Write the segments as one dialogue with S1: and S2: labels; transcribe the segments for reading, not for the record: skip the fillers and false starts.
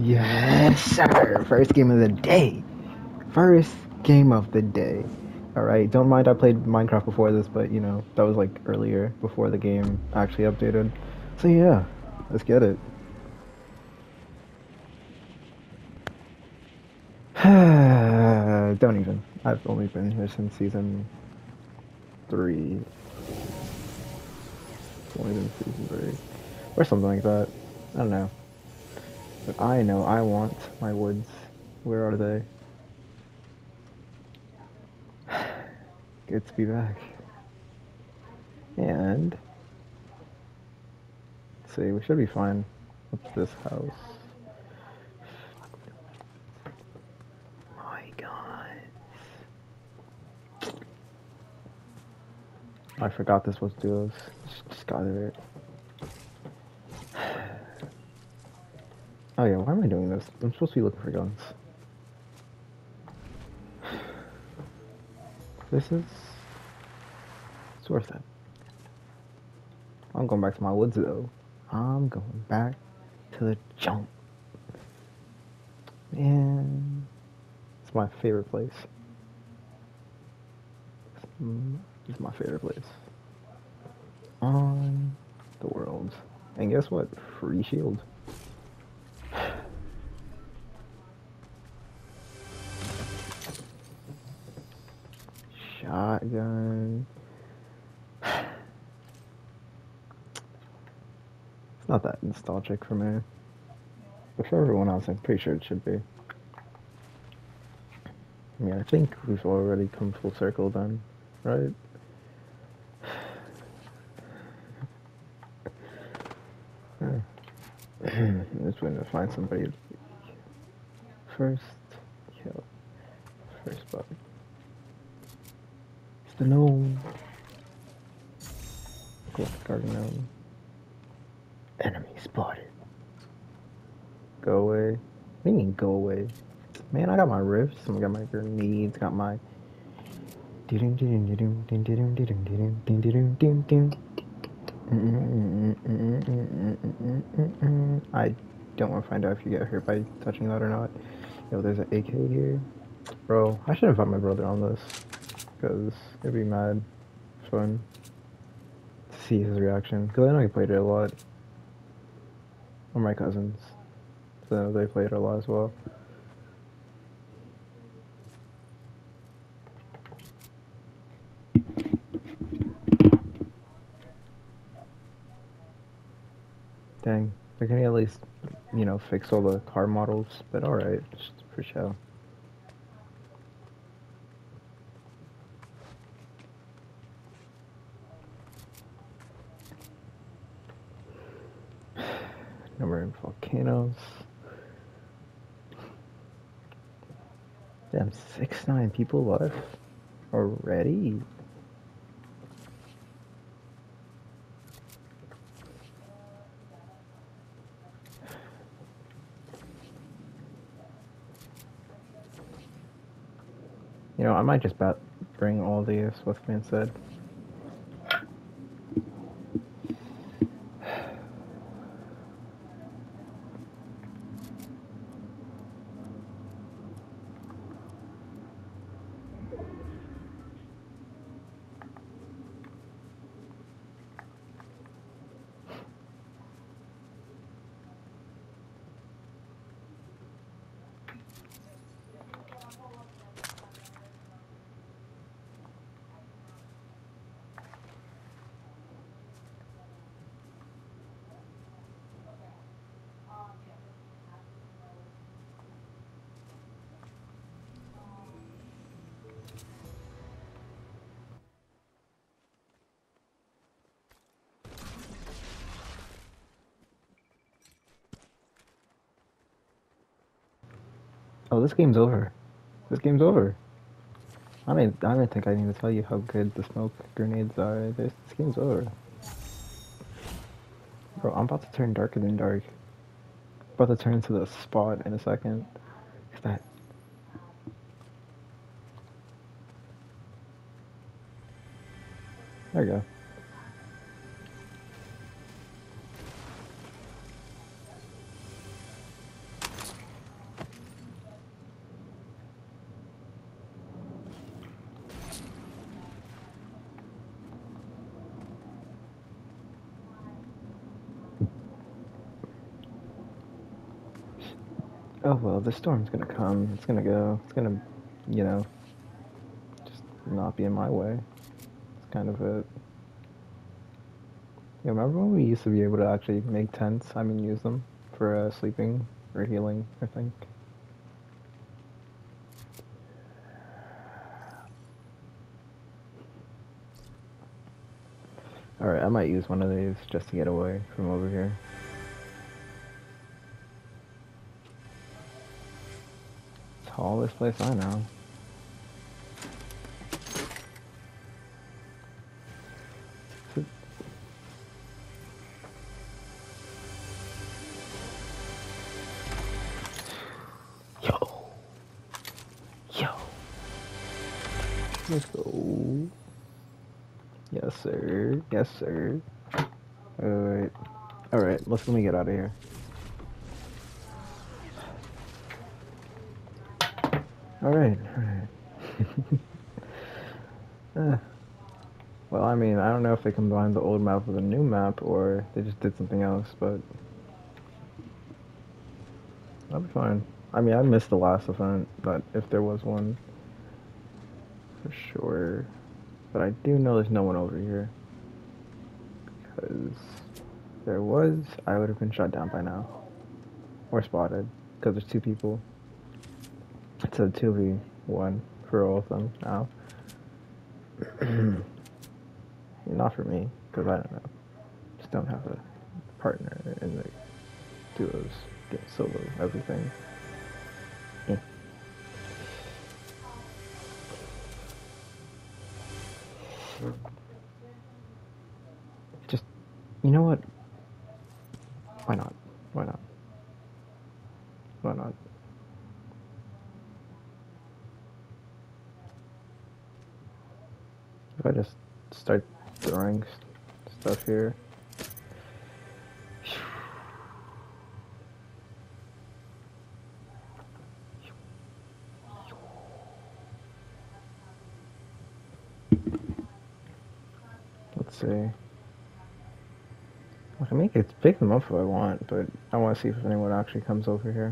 S1: Yes, sir. First game of the day. First game of the day. All right. Don't mind I played Minecraft before this, but you know that was like earlier before the game actually updated. So yeah, let's get it. Don't even. I've only been here since season 3. It's only been season 3 or something like that. I don't know. But I know I want my woods. Where are they? Good to be back. And let's see, we should be fine. What's this house? My God. I forgot this was duos. Just got it. Oh yeah, why am I doing this? I'm supposed to be looking for guns. This is... It's worth it. I'm going back to my woods though. I'm going back to the jump. Man, it's my favorite place. It's my favorite place on the world. And guess what? Free shield. Shotgun. It's not that nostalgic for me. But for everyone else, I'm pretty sure it should be. I mean, I think we've already come full circle then, right? Just waiting to find somebody. First kill. First bug. It's the gnome. Collect garden gnome. Enemy spotted. Go away. What do you mean go away? Man, I got my rifts, I got my grenades, got my I don't want to find out if you get hurt by touching that or not. Yo, there's an AK here. Bro, I should invite my brother on this. Because it'd be mad fun to see his reaction. Because I know he played it a lot. Or my cousins. So they played it a lot as well. Dang. They're gonna at least, you know, fix all the car models. But alright, just for show. Number in volcanoes. Damn, 6-9 people left already. You know, I might just bring all these with me instead. Oh, this game's over. This game's over. I don't think I need to tell you how good the smoke grenades are. This game's over. Bro, I'm about to turn darker than dark. About to turn into the spot in a second. Is that... There we go. Oh well, the storm's gonna come. It's gonna go. It's gonna, you know, just not be in my way. It's kind of it. You remember when we used to be able to actually make tents? I mean, use them for sleeping or healing, I think. Alright, I might use one of these just to get away from over here. Tallest place I know. Yo! Yo! Let's go. Yes, sir. Yes, sir. Alright. Alright, let me get out of here. Alright, alright. Well, I mean, I don't know if they combined the old map with a new map or they just did something else, but I'll be fine. I mean, I missed the last event, but if there was one, for sure. But I do know there's no one over here. Because if there was, I would have been shot down by now. Or spotted. Because there's two people. It's a 2v1 for all of them now. Not for me, because I don't know. Just don't have a partner in the duos. Get solo everything. Yeah. Just, you know what? Why not? Why not? Why not? If I just start throwing stuff here. Let's see. I can make it pick them up if I want, but I want to see if anyone actually comes over here.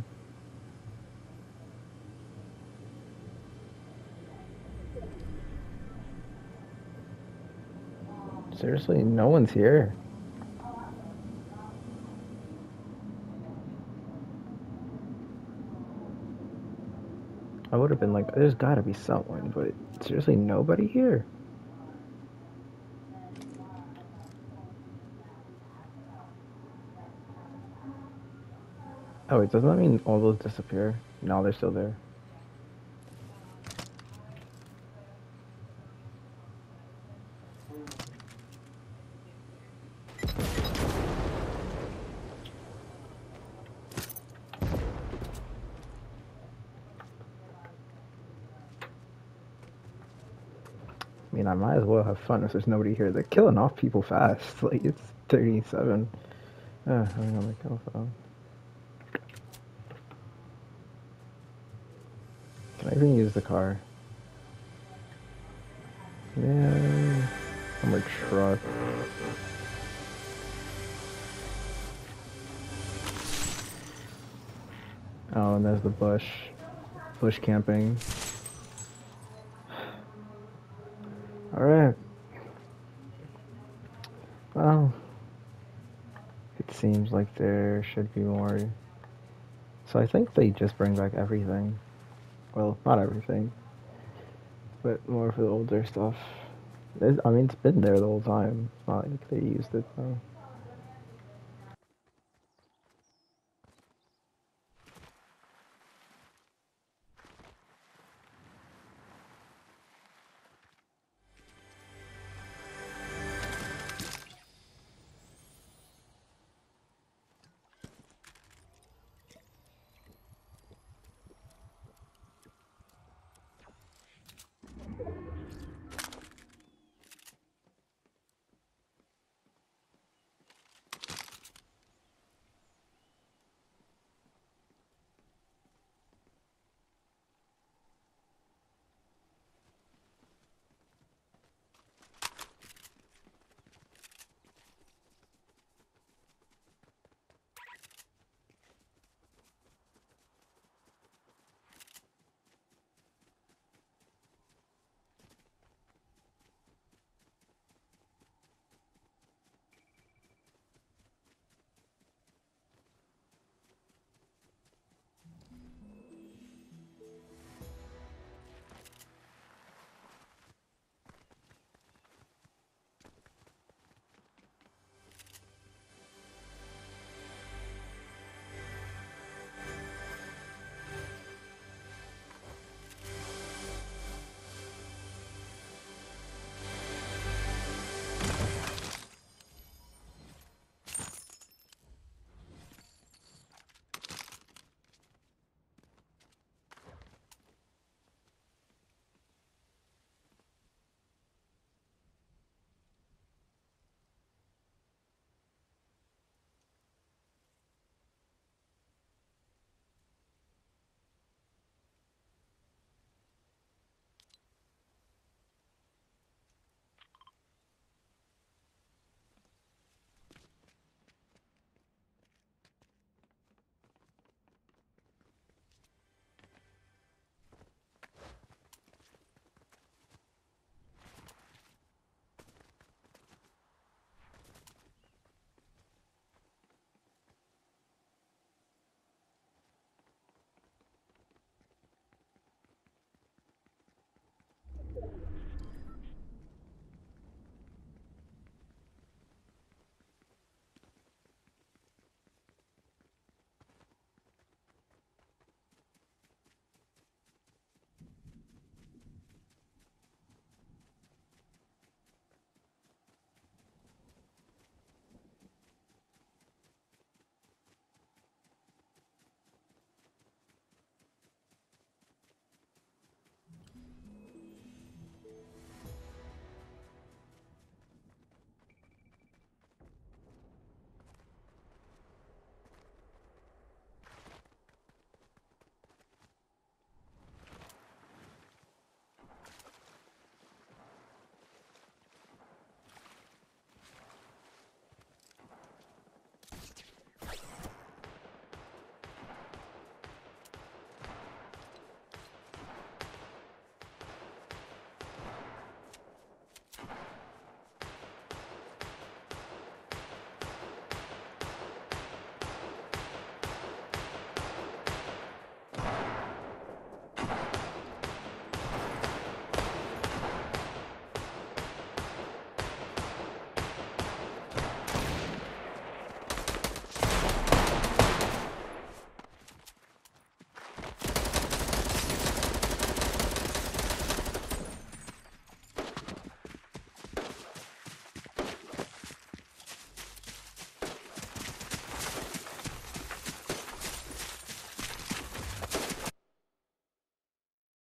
S1: Seriously, no one's here. I would have been like, there's gotta be someone, but seriously, nobody here. Oh wait, doesn't that mean all those disappear? No, they're still there. I mean, I might as well have fun if there's nobody here. They're killing off people fast. Like, it's 37. I'm gonna make it phone. Can I even use the car? Yeah. I'm a truck. Oh, and there's the bush. Bush camping. Alright. Well, it seems like there should be more. So I think they just bring back everything. Well, not everything, but more for the older stuff. I mean, it's been there the whole time. It's not like they used it though.